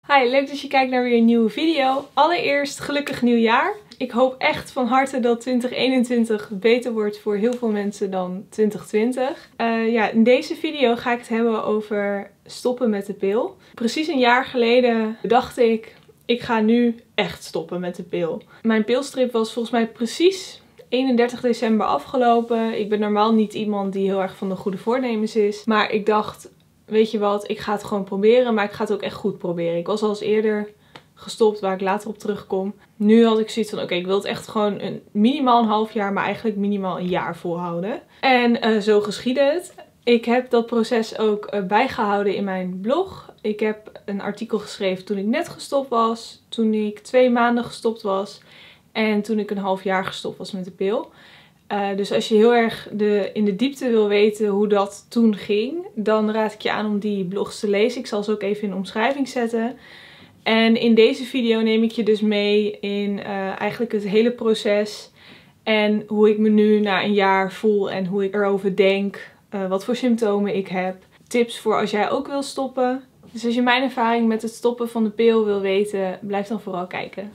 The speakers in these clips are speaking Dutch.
Hi, leuk dat je kijkt naar weer een nieuwe video. Allereerst gelukkig nieuwjaar. Ik hoop echt van harte dat 2021 beter wordt voor heel veel mensen dan 2020. In deze video ga ik het hebben over stoppen met de pil. Precies een jaar geleden dacht ik ga nu echt stoppen met de pil. Mijn pilstrip was volgens mij precies 31 december afgelopen. Ik ben normaal niet iemand die heel erg van de goede voornemens is. Maar ik dacht, weet je wat, ik ga het gewoon proberen, maar ik ga het ook echt goed proberen. Ik was al eens eerder gestopt, waar ik later op terugkom. Nu had ik zoiets van, oké, ik wil het echt gewoon minimaal een half jaar, maar eigenlijk minimaal een jaar volhouden. En zo geschiedde het. Ik heb dat proces ook bijgehouden in mijn blog. Ik heb een artikel geschreven toen ik net gestopt was, toen ik 2 maanden gestopt was en toen ik een half jaar gestopt was met de pil. Dus als je heel erg in de diepte wil weten hoe dat toen ging, dan raad ik je aan om die blogs te lezen. Ik zal ze ook even in de omschrijving zetten. En in deze video neem ik je dus mee in eigenlijk het hele proces. En hoe ik me nu na een jaar voel en hoe ik erover denk. Wat voor symptomen ik heb. Tips voor als jij ook wil stoppen. Dus als je mijn ervaring met het stoppen van de pil wil weten, blijf dan vooral kijken.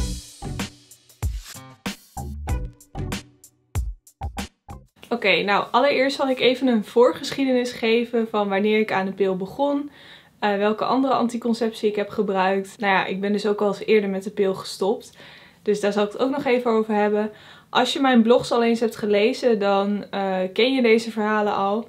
Oké, nou allereerst zal ik even een voorgeschiedenis geven van wanneer ik aan de pil begon. Welke andere anticonceptie ik heb gebruikt. Nou ja, ik ben dus ook al eens eerder met de pil gestopt. Dus daar zal ik het ook nog even over hebben. Als je mijn blogs al eens hebt gelezen, dan ken je deze verhalen al.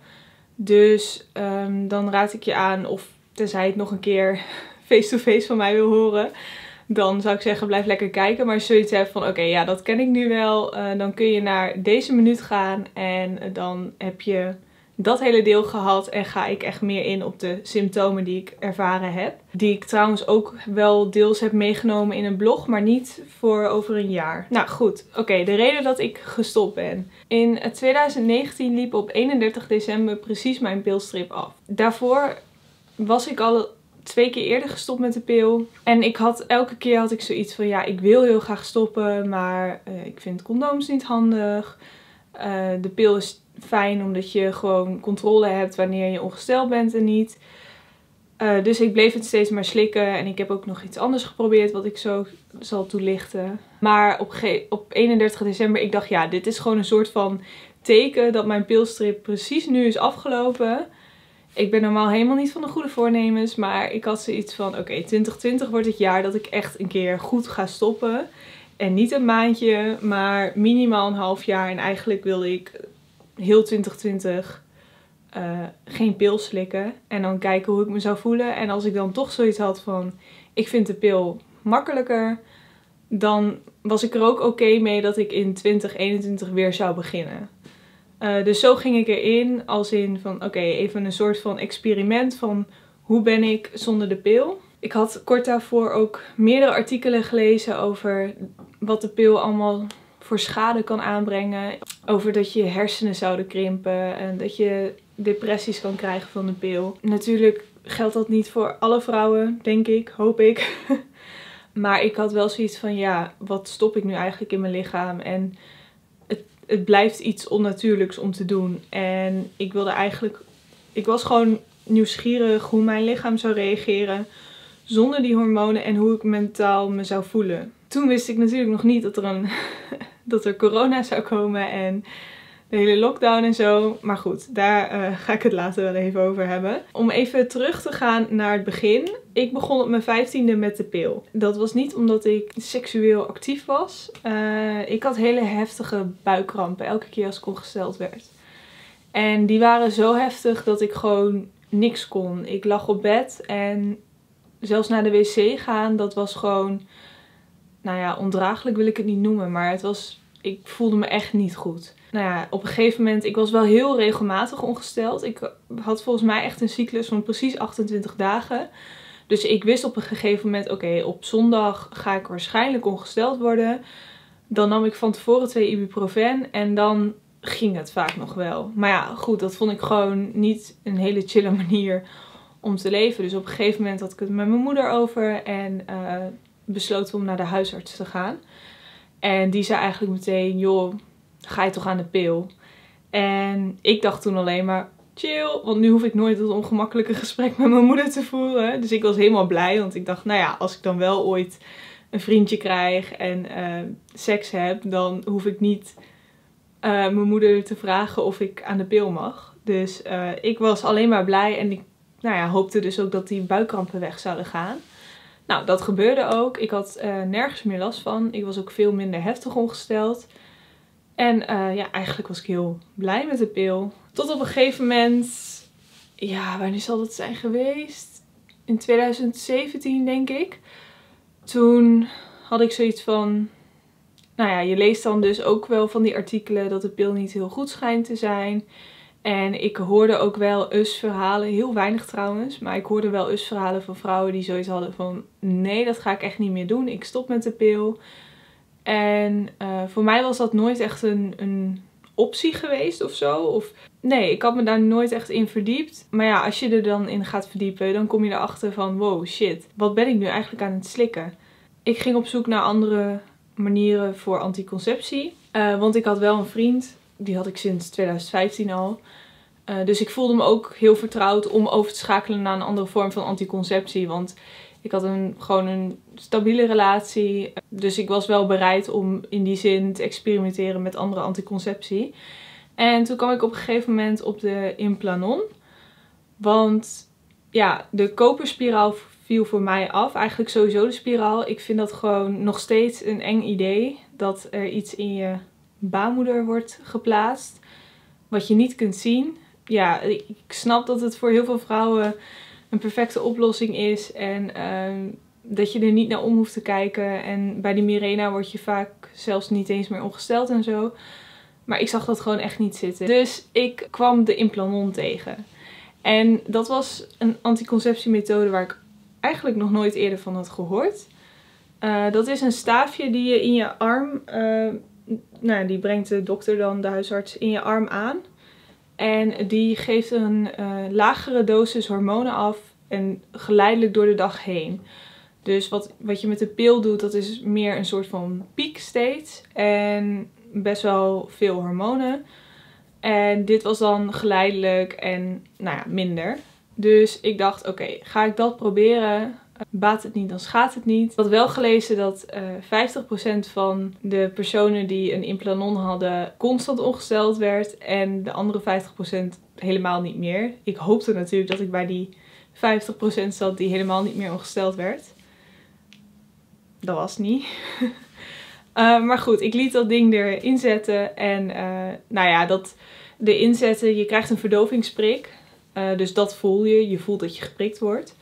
Dus dan raad ik je aan, of tenzij je het nog een keer face-to-face van mij wil horen, dan zou ik zeggen, blijf lekker kijken. Maar als je zoiets hebt van, oké, ja, dat ken ik nu wel. Dan kun je naar deze minuut gaan. En dan heb je dat hele deel gehad. En ga ik echt meer in op de symptomen die ik ervaren heb. Die ik trouwens ook wel deels heb meegenomen in een blog. Maar niet voor over een jaar. Nou goed, oké, de reden dat ik gestopt ben. In 2019 liep op 31 december precies mijn pilstrip af. Daarvoor was ik al 2 keer eerder gestopt met de pil. En elke keer had ik zoiets van, ja, ik wil heel graag stoppen, maar ik vind condooms niet handig. De pil is fijn omdat je gewoon controle hebt wanneer je ongesteld bent en niet. Dus ik bleef het steeds maar slikken en ik heb ook nog iets anders geprobeerd wat ik zo zal toelichten. Maar op 31 december, ik dacht, ja, dit is gewoon een soort van teken dat mijn pilstrip precies nu is afgelopen. Ik ben normaal helemaal niet van de goede voornemens, maar ik had zoiets van, oké, 2020 wordt het jaar dat ik echt een keer goed ga stoppen. En niet een maandje, maar minimaal een half jaar. En eigenlijk wilde ik heel 2020 geen pil slikken. En dan kijken hoe ik me zou voelen. En als ik dan toch zoiets had van, ik vind de pil makkelijker, dan was ik er ook oké mee dat ik in 2021 weer zou beginnen. Dus zo ging ik erin, als in van oké, even een soort van experiment van hoe ben ik zonder de pil. Ik had kort daarvoor ook meerdere artikelen gelezen over wat de pil allemaal voor schade kan aanbrengen. Over dat je hersenen zouden krimpen en dat je depressies kan krijgen van de pil. Natuurlijk geldt dat niet voor alle vrouwen, denk ik, hoop ik. Maar ik had wel zoiets van, ja, wat stop ik nu eigenlijk in mijn lichaam? En het blijft iets onnatuurlijks om te doen. En ik was gewoon nieuwsgierig hoe mijn lichaam zou reageren zonder die hormonen en hoe ik mentaal me zou voelen. Toen wist ik natuurlijk nog niet dat er corona zou komen en de hele lockdown en zo. Maar goed, daar ga ik het later wel even over hebben. Om even terug te gaan naar het begin. Ik begon op mijn 15e met de pil. Dat was niet omdat ik seksueel actief was. Ik had hele heftige buikkrampen elke keer als ik ongesteld werd. En die waren zo heftig dat ik gewoon niks kon. Ik lag op bed en zelfs naar de wc gaan, dat was gewoon, nou ja, ondraaglijk wil ik het niet noemen. Maar ik voelde me echt niet goed. Nou ja, op een gegeven moment, ik was wel heel regelmatig ongesteld. Ik had volgens mij echt een cyclus van precies 28 dagen. Dus ik wist op een gegeven moment, oké, op zondag ga ik waarschijnlijk ongesteld worden. Dan nam ik van tevoren 2 ibuprofen en dan ging het vaak nog wel. Maar ja, goed, dat vond ik gewoon niet een hele chille manier om te leven. Dus op een gegeven moment had ik het met mijn moeder over en besloten om naar de huisarts te gaan. En die zei eigenlijk meteen, joh, ga je toch aan de pil? En ik dacht toen alleen maar, chill. Want nu hoef ik nooit dat ongemakkelijke gesprek met mijn moeder te voeren. Dus ik was helemaal blij. Want ik dacht, nou ja, als ik dan wel ooit een vriendje krijg en seks heb, dan hoef ik niet mijn moeder te vragen of ik aan de pil mag. Dus ik was alleen maar blij en ik hoopte dus ook dat die buikkrampen weg zouden gaan. Nou, dat gebeurde ook. Ik had nergens meer last van. Ik was ook veel minder heftig ongesteld. En eigenlijk was ik heel blij met de pil. Tot op een gegeven moment, ja, wanneer zal dat zijn geweest? In 2017 denk ik. Toen had ik zoiets van, nou ja, je leest dan dus ook wel van die artikelen dat de pil niet heel goed schijnt te zijn. En ik hoorde ook wel eens verhalen, heel weinig trouwens, maar ik hoorde wel eens verhalen van vrouwen die zoiets hadden van, nee, dat ga ik echt niet meer doen, ik stop met de pil. En voor mij was dat nooit echt een optie geweest of zo. Of, nee, ik had me daar nooit echt in verdiept. Maar ja, als je er dan in gaat verdiepen, dan kom je erachter van, wow, shit, wat ben ik nu eigenlijk aan het slikken? Ik ging op zoek naar andere manieren voor anticonceptie. Want ik had wel een vriend, die had ik sinds 2015 al. Dus ik voelde me ook heel vertrouwd om over te schakelen naar een andere vorm van anticonceptie. Want ik had gewoon een stabiele relatie. Dus ik was wel bereid om in die zin te experimenteren met andere anticonceptie. En toen kwam ik op een gegeven moment op de Implanon. Want ja, de koperspiraal viel voor mij af. Eigenlijk sowieso de spiraal. Ik vind dat gewoon nog steeds een eng idee. Dat er iets in je baarmoeder wordt geplaatst. Wat je niet kunt zien. Ja, ik snap dat het voor heel veel vrouwen een perfecte oplossing is. En dat je er niet naar om hoeft te kijken. En bij de Mirena word je vaak zelfs niet eens meer ongesteld en zo. Maar ik zag dat gewoon echt niet zitten. Dus ik kwam de Implanon tegen. En dat was een anticonceptiemethode waar ik eigenlijk nog nooit eerder van had gehoord. Dat is een staafje die je in je arm, die brengt de dokter dan, de huisarts, in je arm aan. En die geeft een lagere dosis hormonen af en geleidelijk door de dag heen. Dus wat je met de pil doet, dat is meer een soort van piek steeds. En best wel veel hormonen. En dit was dan geleidelijk en minder. Dus ik dacht, oké, ga ik dat proberen? Baat het niet, dan schaadt het niet. Ik had wel gelezen dat 50% van de personen die een Implanon hadden constant ongesteld werd. En de andere 50% helemaal niet meer. Ik hoopte natuurlijk dat ik bij die 50% zat die helemaal niet meer ongesteld werd. Dat was niet. Maar goed, ik liet dat ding erin zetten. En dat erin zetten, je krijgt een verdovingsprik. Dus dat voel je. Je voelt dat je geprikt wordt.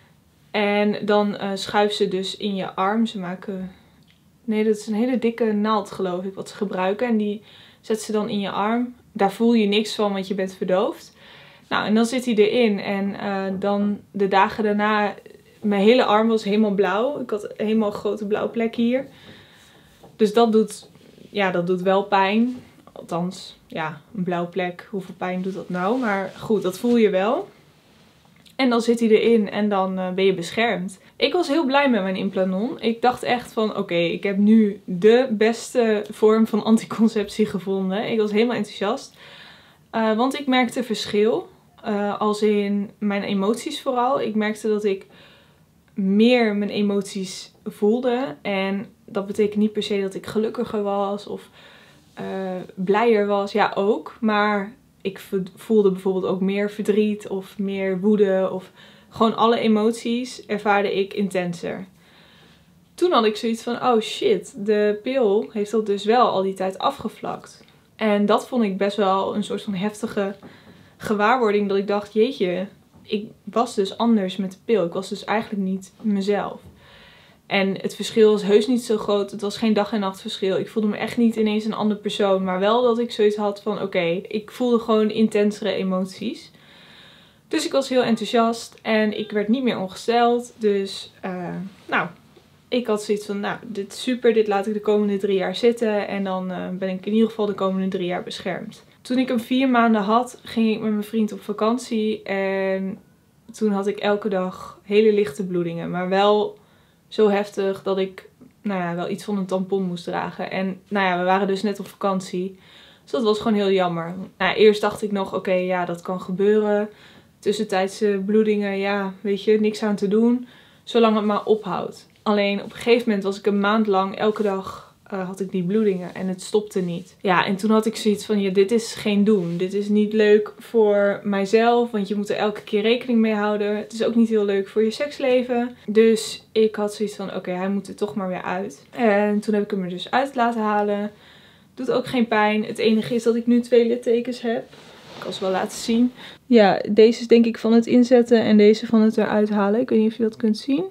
En dan schuiven ze dus in je arm. Ze maken... Nee, dat is een hele dikke naald geloof ik wat ze gebruiken. En die zetten ze dan in je arm. Daar voel je niks van, want je bent verdoofd. Nou, en dan zit hij erin. En dan de dagen daarna... Mijn hele arm was helemaal blauw. Ik had helemaal een grote blauwe plek hier. Dus dat doet wel pijn. Althans, ja, een blauwe plek. Hoeveel pijn doet dat nou? Maar goed, dat voel je wel. En dan zit hij erin en dan ben je beschermd. Ik was heel blij met mijn Implanon. Ik dacht echt van, oké, ik heb nu de beste vorm van anticonceptie gevonden. Ik was helemaal enthousiast. Want ik merkte verschil. Als in mijn emoties vooral. Ik merkte dat ik meer mijn emoties voelde. En dat betekent niet per se dat ik gelukkiger was of blijer was. Ja, ook. Maar ik voelde bijvoorbeeld ook meer verdriet of meer woede. Of gewoon alle emoties ervaarde ik intenser. Toen had ik zoiets van, oh shit, de pil heeft dat dus wel al die tijd afgevlakt. En dat vond ik best wel een soort van heftige gewaarwording. Dat ik dacht, jeetje, ik was dus anders met de pil. Ik was dus eigenlijk niet mezelf. En het verschil was heus niet zo groot. Het was geen dag en nacht verschil. Ik voelde me echt niet ineens een andere persoon. Maar wel dat ik zoiets had van, oké, ik voelde gewoon intensere emoties. Dus ik was heel enthousiast. En ik werd niet meer ongesteld. Dus, ik had zoiets van, dit is super. Dit laat ik de komende 3 jaar zitten. En dan ben ik in ieder geval de komende 3 jaar beschermd. Toen ik hem 4 maanden had, ging ik met mijn vriend op vakantie. En toen had ik elke dag hele lichte bloedingen. Maar wel zo heftig dat ik wel iets van een tampon moest dragen. En we waren dus net op vakantie. Dus dat was gewoon heel jammer. Nou, eerst dacht ik nog, oké, ja, dat kan gebeuren. Tussentijdse bloedingen, ja, weet je, niks aan te doen. Zolang het maar ophoudt. Alleen op een gegeven moment was ik een maand lang elke dag had ik die bloedingen en het stopte niet. Ja, en toen had ik zoiets van, ja, dit is geen doen. Dit is niet leuk voor mijzelf, want je moet er elke keer rekening mee houden. Het is ook niet heel leuk voor je seksleven. Dus ik had zoiets van, oké, hij moet er toch maar weer uit. En toen heb ik hem er dus uit laten halen. Doet ook geen pijn. Het enige is dat ik nu 2 littekens heb. Ik kan ze wel laten zien. Ja, deze is denk ik van het inzetten en deze van het eruit halen. Ik weet niet of je dat kunt zien.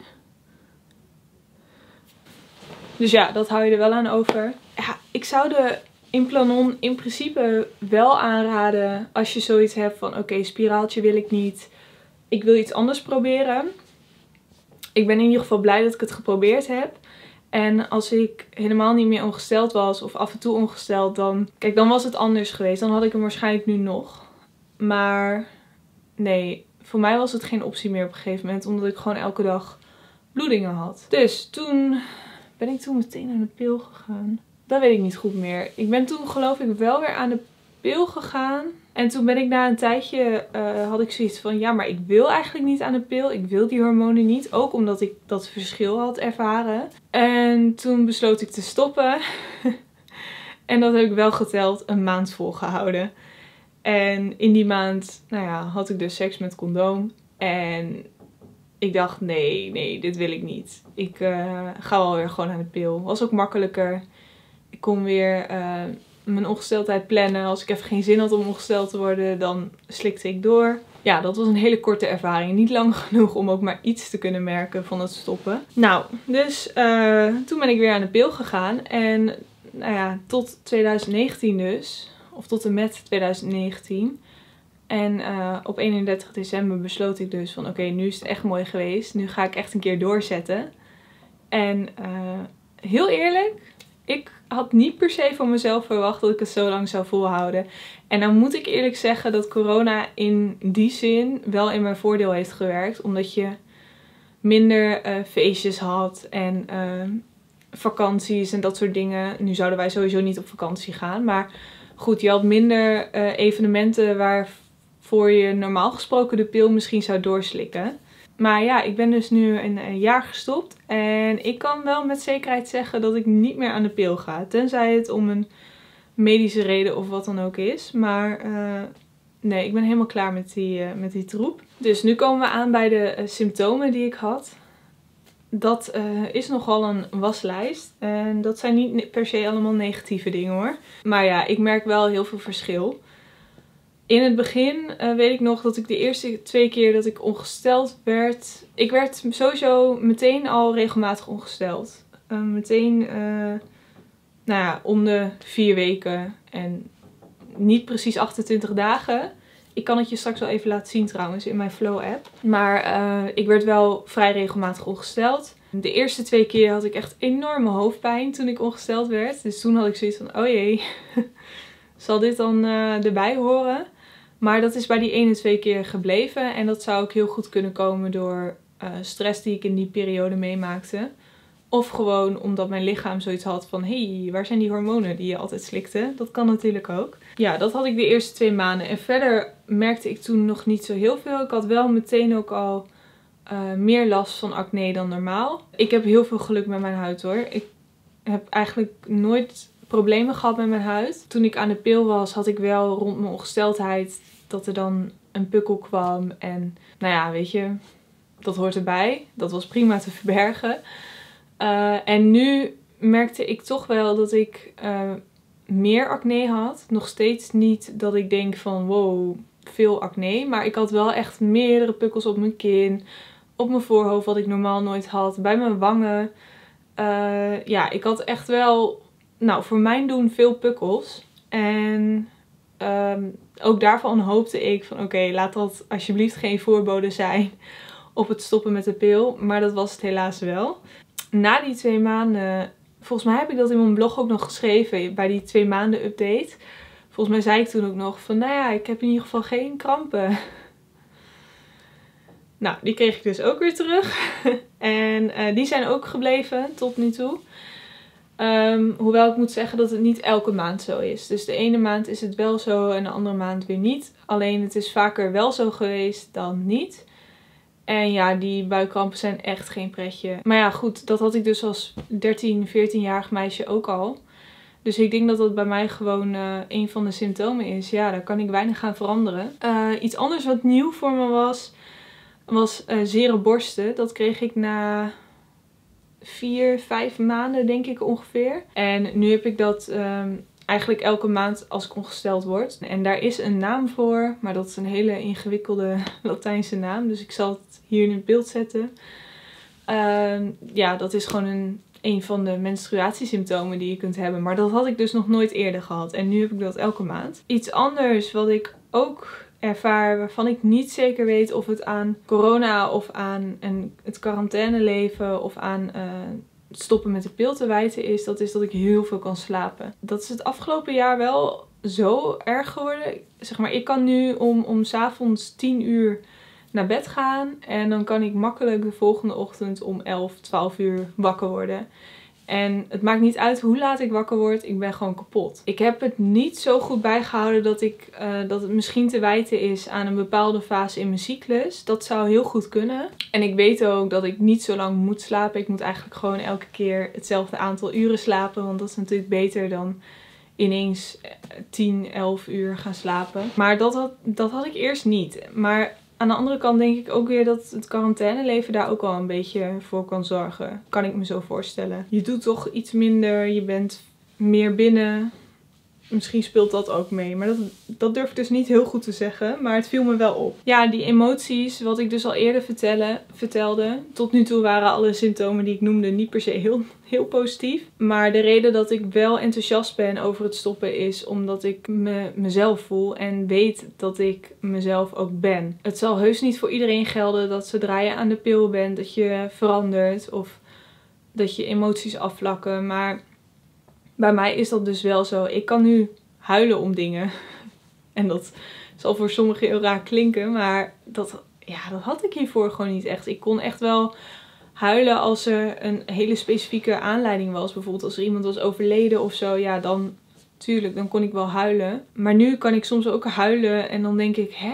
Dus ja, dat hou je er wel aan over. Ja, ik zou de Implanon in principe wel aanraden als je zoiets hebt van oké, spiraaltje wil ik niet. Ik wil iets anders proberen. Ik ben in ieder geval blij dat ik het geprobeerd heb. En als ik helemaal niet meer ongesteld was of af en toe ongesteld, dan... Kijk, dan was het anders geweest. Dan had ik hem waarschijnlijk nu nog. Maar nee, voor mij was het geen optie meer op een gegeven moment. Omdat ik gewoon elke dag bloedingen had. Dus toen... Ben ik toen meteen aan de pil gegaan? Dat weet ik niet goed meer. Ik ben toen geloof ik wel weer aan de pil gegaan. En toen ben ik na een tijdje, had ik zoiets van, ja, maar ik wil eigenlijk niet aan de pil. Ik wil die hormonen niet. Ook omdat ik dat verschil had ervaren. En toen besloot ik te stoppen. En dat heb ik wel geteld een maand volgehouden. En in die maand, nou ja, had ik dus seks met condoom. En... ik dacht, nee, dit wil ik niet. Ik ga wel weer gewoon aan de pil. Was ook makkelijker. Ik kon weer mijn ongesteldheid plannen. Als ik even geen zin had om ongesteld te worden, dan slikte ik door. Ja, dat was een hele korte ervaring. Niet lang genoeg om ook maar iets te kunnen merken van het stoppen. Nou, dus toen ben ik weer aan de pil gegaan. En nou ja, tot 2019 dus. Of tot en met 2019... En op 31 december besloot ik dus van oké, nu is het echt mooi geweest. Nu ga ik echt een keer doorzetten. En heel eerlijk, ik had niet per se van mezelf verwacht dat ik het zo lang zou volhouden. En dan moet ik eerlijk zeggen dat corona in die zin wel in mijn voordeel heeft gewerkt. Omdat je minder feestjes had en vakanties en dat soort dingen. Nu zouden wij sowieso niet op vakantie gaan. Maar goed, je had minder evenementen waarvoor je normaal gesproken de pil misschien zou doorslikken. Maar ja, ik ben dus nu een jaar gestopt. En ik kan wel met zekerheid zeggen dat ik niet meer aan de pil ga. Tenzij het om een medische reden of wat dan ook is. Maar nee, ik ben helemaal klaar met die troep. Dus nu komen we aan bij de symptomen die ik had. Dat is nogal een waslijst. En dat zijn niet per se allemaal negatieve dingen hoor. Maar ja, ik merk wel heel veel verschil. In het begin weet ik nog dat ik de eerste 2 keer dat ik ongesteld werd... Ik werd sowieso meteen al regelmatig ongesteld. Meteen, nou ja, om de 4 weken. En niet precies 28 dagen. Ik kan het je straks wel even laten zien trouwens in mijn Flow app. Maar ik werd wel vrij regelmatig ongesteld. De eerste 2 keer had ik echt enorme hoofdpijn toen ik ongesteld werd. Dus toen had ik zoiets van, oh jee, zal dit dan erbij horen? Maar dat is bij die 1 en 2 keer gebleven. En dat zou ook heel goed kunnen komen door stress die ik in die periode meemaakte. Of gewoon omdat mijn lichaam zoiets had van, hé, waar zijn die hormonen die je altijd slikte? Dat kan natuurlijk ook. Ja, dat had ik de eerste 2 maanden. En verder merkte ik toen nog niet zo heel veel. Ik had wel meteen ook al meer last van acne dan normaal. Ik heb heel veel geluk met mijn huid hoor. Ik heb eigenlijk nooit problemen gehad met mijn huid. Toen ik aan de pil was, had ik wel rond mijn ongesteldheid dat er dan een pukkel kwam. En nou ja, weet je, dat hoort erbij. Dat was prima te verbergen. En nu merkte ik toch wel dat ik meer acne had. Nog steeds niet dat ik denk van wow, veel acne. Maar ik had wel echt meerdere pukkels op mijn kin. Op mijn voorhoofd wat ik normaal nooit had. Bij mijn wangen. Ja, ik had echt wel, nou voor mijn doen veel pukkels. En ook daarvan hoopte ik van oké, laat dat alsjeblieft geen voorbode zijn op het stoppen met de pil. Maar dat was het helaas wel. Na die 2 maanden, volgens mij heb ik dat in mijn blog ook nog geschreven, bij die 2 maanden update. Volgens mij zei ik toen ook nog van, nou ja, ik heb in ieder geval geen krampen. Nou, die kreeg ik dus ook weer terug. En die zijn ook gebleven tot nu toe. Hoewel ik moet zeggen dat het niet elke maand zo is. Dus de ene maand is het wel zo en de andere maand weer niet. Alleen het is vaker wel zo geweest dan niet. En ja, die buikkrampen zijn echt geen pretje. Maar ja, goed, dat had ik dus als 13, 14-jarig meisje ook al. Dus ik denk dat dat bij mij gewoon een van de symptomen is. Ja, daar kan ik weinig aan veranderen. Iets anders wat nieuw voor me was zere borsten. Dat kreeg ik na 4, 5 maanden denk ik ongeveer. En nu heb ik dat eigenlijk elke maand als ik ongesteld word. En daar is een naam voor, maar dat is een hele ingewikkelde Latijnse naam. Dus ik zal het hier in het beeld zetten. Ja, dat is gewoon een van de menstruatiesymptomen die je kunt hebben. Maar dat had ik dus nog nooit eerder gehad. En nu heb ik dat elke maand. Iets anders wat ik ook ervaar, waarvan ik niet zeker weet of het aan corona of aan het quarantaineleven of aan het stoppen met de pil te wijten is, dat is dat ik heel veel kan slapen. Dat is het afgelopen jaar wel zo erg geworden. Zeg maar, ik kan nu om 's avonds 10 uur naar bed gaan en dan kan ik makkelijk de volgende ochtend om 11, 12 uur wakker worden. En het maakt niet uit hoe laat ik wakker word, ik ben gewoon kapot. Ik heb het niet zo goed bijgehouden dat het misschien te wijten is aan een bepaalde fase in mijn cyclus. Dat zou heel goed kunnen. En ik weet ook dat ik niet zo lang moet slapen. Ik moet eigenlijk gewoon elke keer hetzelfde aantal uren slapen. Want dat is natuurlijk beter dan ineens 10, 11 uur gaan slapen. Maar dat had ik eerst niet. Maar aan de andere kant denk ik ook weer dat het quarantaineleven daar ook wel een beetje voor kan zorgen. Kan ik me zo voorstellen. Je doet toch iets minder, je bent meer binnen. Misschien speelt dat ook mee. Maar dat durf ik dus niet heel goed te zeggen. Maar het viel me wel op. Ja, die emoties, wat ik dus al eerder vertelde. Tot nu toe waren alle symptomen die ik noemde niet per se heel positief. Maar de reden dat ik wel enthousiast ben over het stoppen is omdat ik mezelf voel. En weet dat ik mezelf ook ben. Het zal heus niet voor iedereen gelden dat zodra je aan de pil bent dat je verandert. Of dat je emoties afvlakken. Maar bij mij is dat dus wel zo. Ik kan nu huilen om dingen. En dat zal voor sommigen heel raar klinken. Maar dat had ik hiervoor gewoon niet echt. Ik kon echt wel huilen als er een hele specifieke aanleiding was. Bijvoorbeeld als er iemand was overleden of zo. Ja, dan kon ik wel huilen. Maar nu kan ik soms ook huilen. En dan denk ik,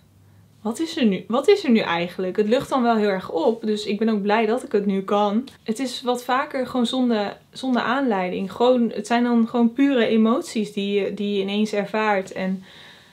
wat is er nu? Wat is er nu eigenlijk? Het lucht dan wel heel erg op. Dus ik ben ook blij dat ik het nu kan. Het is wat vaker gewoon zonder aanleiding. Het zijn dan gewoon pure emoties die je ineens ervaart. En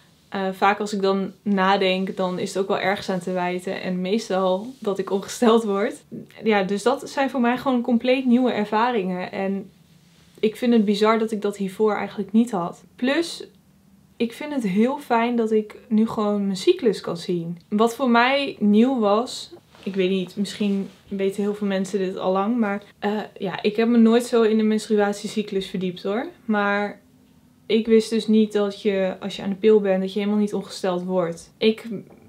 vaak als ik dan nadenk, dan is het ook wel ergens aan te wijten. En meestal dat ik ongesteld word. Ja, dus dat zijn voor mij gewoon compleet nieuwe ervaringen. En ik vind het bizar dat ik dat hiervoor eigenlijk niet had. Plus, ik vind het heel fijn dat ik nu gewoon mijn cyclus kan zien. Wat voor mij nieuw was, ik weet niet, misschien weten heel veel mensen dit al lang. Maar ik heb me nooit zo in de menstruatiecyclus verdiept hoor. Maar ik wist dus niet dat je, als je aan de pil bent, dat je helemaal niet ongesteld wordt. Ik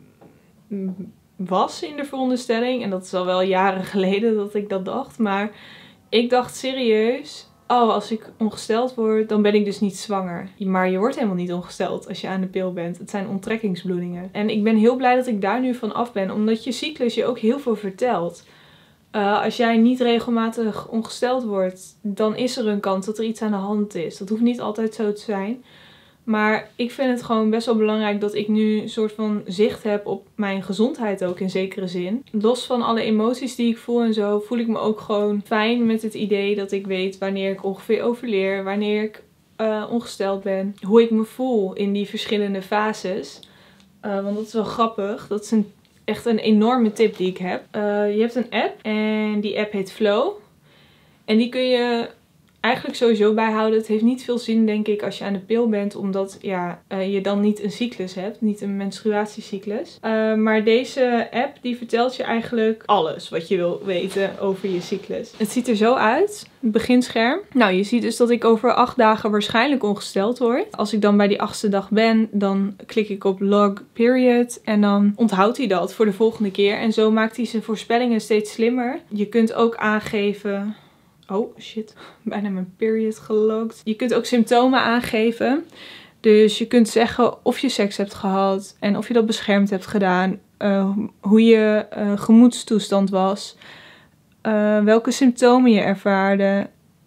was in de veronderstelling, en dat is al wel jaren geleden dat ik dat dacht. Maar ik dacht serieus, als ik ongesteld word, dan ben ik dus niet zwanger. Maar je wordt helemaal niet ongesteld als je aan de pil bent. Het zijn onttrekkingsbloedingen. En ik ben heel blij dat ik daar nu van af ben. Omdat je cyclus je ook heel veel vertelt. Als jij niet regelmatig ongesteld wordt, dan is er een kans dat er iets aan de hand is. Dat hoeft niet altijd zo te zijn. Maar ik vind het gewoon best wel belangrijk dat ik nu een soort van zicht heb op mijn gezondheid ook in zekere zin. Los van alle emoties die ik voel en zo, voel ik me ook gewoon fijn met het idee dat ik weet wanneer ik ongeveer overleer, wanneer ik ongesteld ben, hoe ik me voel in die verschillende fases. Want dat is wel grappig. Dat is echt een enorme tip die ik heb. Je hebt een app en die app heet Flow. En die kun je eigenlijk sowieso bijhouden. Het heeft niet veel zin denk ik als je aan de pil bent. Omdat je dan niet een cyclus hebt. Niet een menstruatiecyclus. Maar deze app die vertelt je eigenlijk alles wat je wil weten over je cyclus. Het ziet er zo uit. Het beginscherm. Nou, je ziet dus dat ik over 8 dagen waarschijnlijk ongesteld word. Als ik dan bij die 8e dag ben, dan klik ik op log period. En dan onthoudt hij dat voor de volgende keer. En zo maakt hij zijn voorspellingen steeds slimmer. Je kunt ook aangeven... Oh shit, bijna mijn period gelogd. Je kunt ook symptomen aangeven. Dus je kunt zeggen of je seks hebt gehad en of je dat beschermd hebt gedaan. Hoe je gemoedstoestand was. Welke symptomen je ervaarde.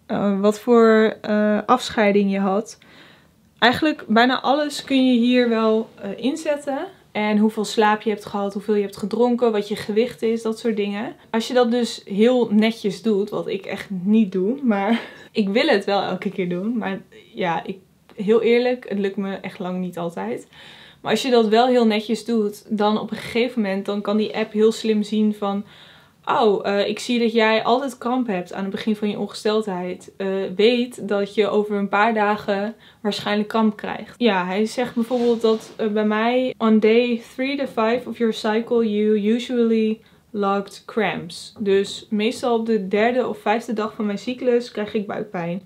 wat voor afscheiding je had. Eigenlijk bijna alles kun je hier wel inzetten. En hoeveel slaap je hebt gehad, hoeveel je hebt gedronken, wat je gewicht is, dat soort dingen. Als je dat dus heel netjes doet, wat ik echt niet doe, maar ik wil het wel elke keer doen. Maar ja, heel eerlijk, het lukt me echt lang niet altijd. Maar als je dat wel heel netjes doet, dan op een gegeven moment dan kan die app heel slim zien van... Oh, ik zie dat jij altijd kramp hebt aan het begin van je ongesteldheid. Weet dat je over een paar dagen waarschijnlijk kramp krijgt. Ja, hij zegt bijvoorbeeld dat bij mij... On day 3 to 5 of your cycle you usually logged cramps. Dus meestal op de 3e of 5e dag van mijn cyclus krijg ik buikpijn.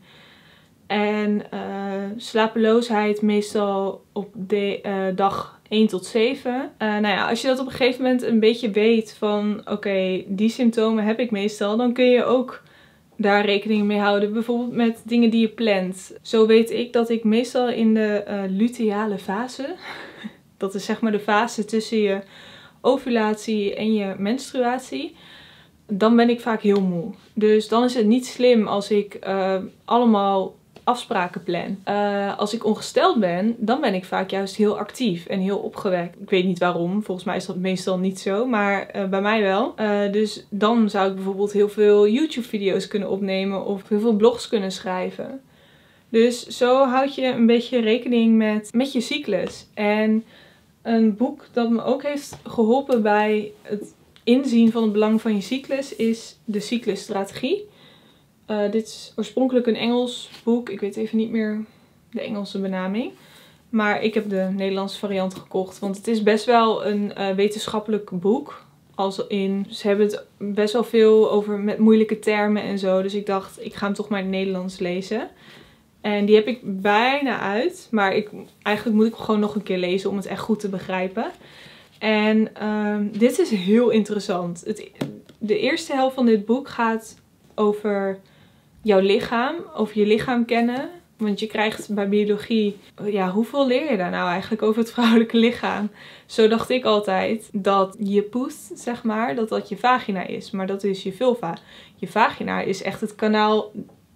En slapeloosheid meestal op dag 1 tot 7. Nou ja, als je dat op een gegeven moment een beetje weet van oké, die symptomen heb ik meestal, dan kun je ook daar rekening mee houden. Bijvoorbeeld met dingen die je plant. Zo weet ik dat ik meestal in de luteale fase, dat is zeg maar de fase tussen je ovulatie en je menstruatie, dan ben ik vaak heel moe. Dus dan is het niet slim als ik allemaal afspraken plan. Als ik ongesteld ben, dan ben ik vaak juist heel actief en heel opgewekt. Ik weet niet waarom, volgens mij is dat meestal niet zo, maar bij mij wel. Dus dan zou ik bijvoorbeeld heel veel YouTube-video's kunnen opnemen of heel veel blogs kunnen schrijven. Dus zo houd je een beetje rekening met je cyclus. En een boek dat me ook heeft geholpen bij het inzien van het belang van je cyclus is de cyclusstrategie. Dit is oorspronkelijk een Engels boek. Ik weet even niet meer de Engelse benaming. Maar ik heb de Nederlandse variant gekocht. Want het is best wel een wetenschappelijk boek. Ze hebben het best wel veel over met moeilijke termen en zo. Dus ik dacht, ik ga hem toch maar in het Nederlands lezen. En die heb ik bijna uit. Maar eigenlijk moet ik hem gewoon nog een keer lezen om het echt goed te begrijpen. En dit is heel interessant. De eerste helft van dit boek gaat over jouw lichaam, over je lichaam kennen. Want je krijgt bij biologie, ja, hoeveel leer je daar nou eigenlijk over het vrouwelijke lichaam? Zo dacht ik altijd dat je poes, zeg maar, dat je vagina is. Maar dat is je vulva. Je vagina is echt het kanaal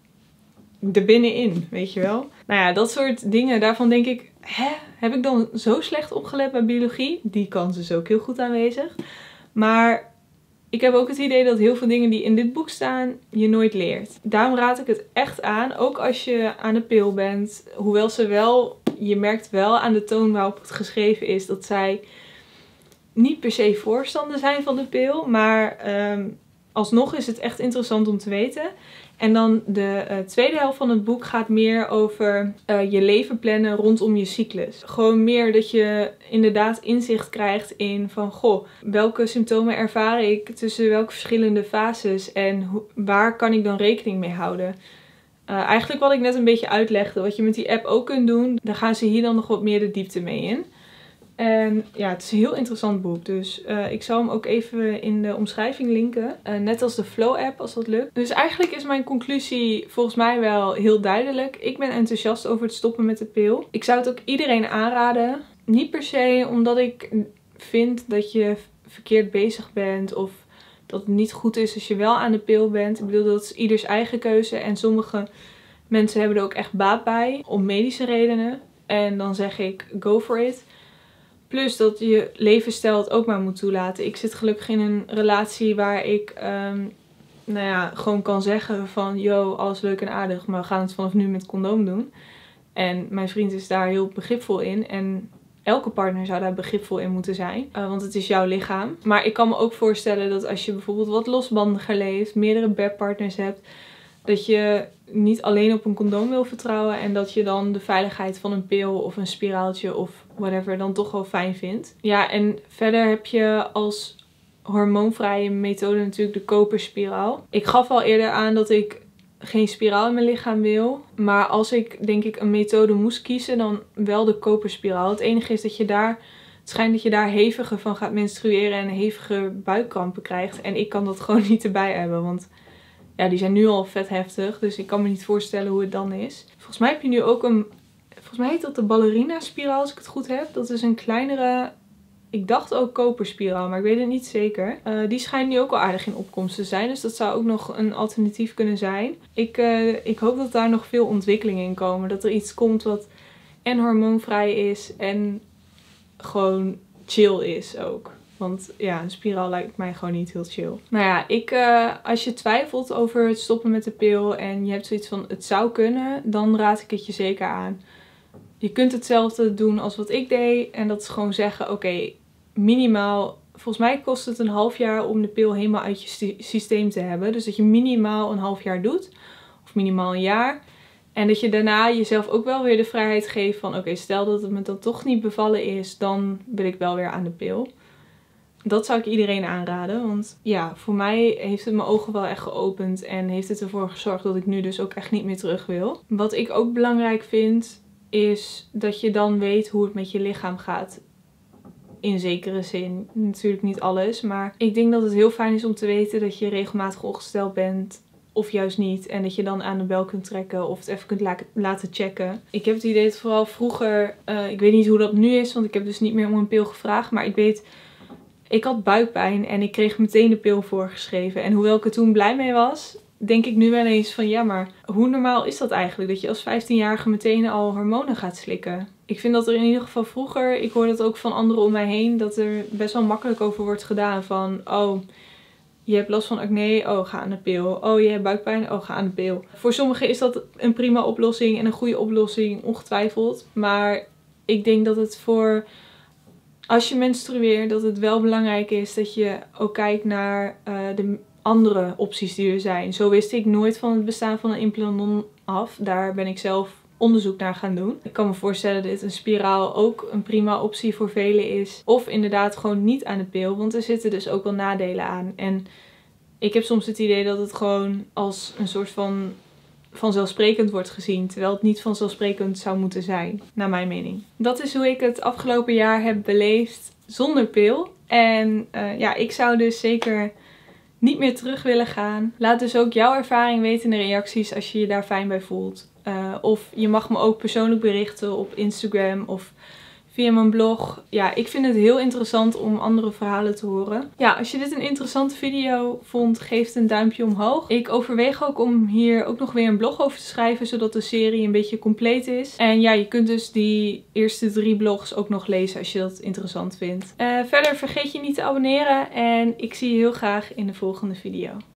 erbinnenin, weet je wel? Nou ja, dat soort dingen, daarvan denk ik, heb ik dan zo slecht opgelet bij biologie? Die kans is ook heel goed aanwezig. Maar ik heb ook het idee dat heel veel dingen die in dit boek staan, je nooit leert. Daarom raad ik het echt aan, ook als je aan de pil bent. Hoewel je merkt wel aan de toon waarop het geschreven is, dat zij niet per se voorstander zijn van de pil. Maar alsnog is het echt interessant om te weten. En dan de tweede helft van het boek gaat meer over je leven plannen rondom je cyclus. Gewoon meer dat je inderdaad inzicht krijgt in van goh, welke symptomen ervaar ik tussen welke verschillende fases en waar kan ik dan rekening mee houden. Eigenlijk wat ik net een beetje uitlegde, wat je met die app ook kunt doen, daar gaan ze hier dan nog wat meer de diepte mee in. En ja, het is een heel interessant boek. Dus ik zal hem ook even in de omschrijving linken. Net als de Flow app als dat lukt. Dus eigenlijk is mijn conclusie volgens mij wel heel duidelijk. Ik ben enthousiast over het stoppen met de pil. Ik zou het ook iedereen aanraden. Niet per se omdat ik vind dat je verkeerd bezig bent. Of dat het niet goed is als je wel aan de pil bent. Ik bedoel, dat is ieders eigen keuze. En sommige mensen hebben er ook echt baat bij. Om medische redenen. En dan zeg ik, go for it. Plus dat je levensstijl het ook maar moet toelaten. Ik zit gelukkig in een relatie waar ik gewoon kan zeggen van... Yo, alles leuk en aardig, maar we gaan het vanaf nu met condoom doen. En mijn vriend is daar heel begripvol in. En elke partner zou daar begripvol in moeten zijn. Want het is jouw lichaam. Maar ik kan me ook voorstellen dat als je bijvoorbeeld wat losbandiger leeft... meerdere bedpartners hebt... dat je niet alleen op een condoom wil vertrouwen. En dat je dan de veiligheid van een pil of een spiraaltje of whatever dan toch wel fijn vindt. Ja, en verder heb je als hormoonvrije methode natuurlijk de koperspiraal. Ik gaf al eerder aan dat ik geen spiraal in mijn lichaam wil. Maar als ik denk ik een methode moest kiezen, dan wel de koperspiraal. Het enige is dat het schijnt dat je daar heviger van gaat menstrueren en hevige buikkrampen krijgt. En ik kan dat gewoon niet erbij hebben, want... Ja, die zijn nu al vet heftig, dus ik kan me niet voorstellen hoe het dan is. Volgens mij heb je nu ook volgens mij heet dat de ballerina spiraal als ik het goed heb. Dat is een kleinere Ik dacht ook koperspiraal, maar ik weet het niet zeker. Die schijnt nu ook al aardig in opkomst te zijn. Dus dat zou ook nog een alternatief kunnen zijn. Ik hoop dat daar nog veel ontwikkelingen in komen. Dat er iets komt wat en hormoonvrij is en gewoon chill is ook. Want ja, een spiraal lijkt mij gewoon niet heel chill. Nou ja, als je twijfelt over het stoppen met de pil en je hebt zoiets van het zou kunnen, dan raad ik het je zeker aan. Je kunt hetzelfde doen als wat ik deed. En dat is gewoon zeggen, oké, minimaal, volgens mij kost het een half jaar om de pil helemaal uit je systeem te hebben. Dus dat je minimaal een half jaar doet. Of minimaal een jaar. En dat je daarna jezelf ook wel weer de vrijheid geeft van, oké, stel dat het me dan toch niet bevallen is, dan ben ik wel weer aan de pil. Dat zou ik iedereen aanraden, want ja, voor mij heeft het mijn ogen wel echt geopend en heeft het ervoor gezorgd dat ik nu dus ook echt niet meer terug wil. Wat ik ook belangrijk vind, is dat je dan weet hoe het met je lichaam gaat. In zekere zin. Natuurlijk niet alles, maar ik denk dat het heel fijn is om te weten dat je regelmatig ongesteld bent. Of juist niet. En dat je dan aan de bel kunt trekken of het even kunt laten checken. Ik heb het idee dat vooral vroeger, ik weet niet hoe dat nu is, want ik heb dus niet meer om een pil gevraagd. Maar ik weet, ik had buikpijn en ik kreeg meteen de pil voorgeschreven. En hoewel ik er toen blij mee was, denk ik nu wel eens van ja, maar hoe normaal is dat eigenlijk? Dat je als 15-jarige meteen al hormonen gaat slikken. Ik vind dat er in ieder geval vroeger, ik hoor dat ook van anderen om mij heen, dat er best wel makkelijk over wordt gedaan. Van, oh, je hebt last van acne, oh, ga aan de pil. Oh, je hebt buikpijn, oh, ga aan de pil. Voor sommigen is dat een prima oplossing en een goede oplossing, ongetwijfeld. Maar ik denk dat het voor, als je menstrueert, dat het wel belangrijk is dat je ook kijkt naar de andere opties die er zijn. Zo wist ik nooit van het bestaan van een implanon af. Daar ben ik zelf onderzoek naar gaan doen. Ik kan me voorstellen dat een spiraal ook een prima optie voor velen is. Of inderdaad gewoon niet aan de pil. Want er zitten dus ook wel nadelen aan. En ik heb soms het idee dat het gewoon als een soort van vanzelfsprekend wordt gezien. Terwijl het niet vanzelfsprekend zou moeten zijn. Naar mijn mening. Dat is hoe ik het afgelopen jaar heb beleefd zonder pil. En ja, ik zou dus zeker niet meer terug willen gaan. Laat dus ook jouw ervaring weten in de reacties als je je daar fijn bij voelt. Of je mag me ook persoonlijk berichten op Instagram of via mijn blog. Ja, ik vind het heel interessant om andere verhalen te horen. Ja, als je dit een interessante video vond, geef het een duimpje omhoog. Ik overweeg ook om hier ook nog weer een blog over te schrijven, zodat de serie een beetje compleet is. En ja, je kunt dus die eerste 3 blogs ook nog lezen als je dat interessant vindt. Verder vergeet je niet te abonneren en ik zie je heel graag in de volgende video.